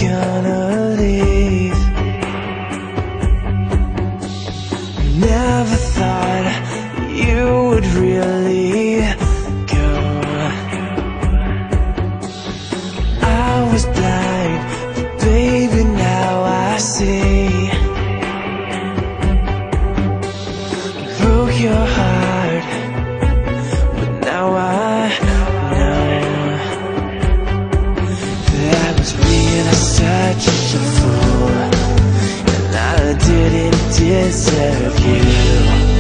gonna leave. Never thought you would really go. I was blind, but baby now I see. Broke your heart, but now I know that I was being such a fool, and I didn't deserve you.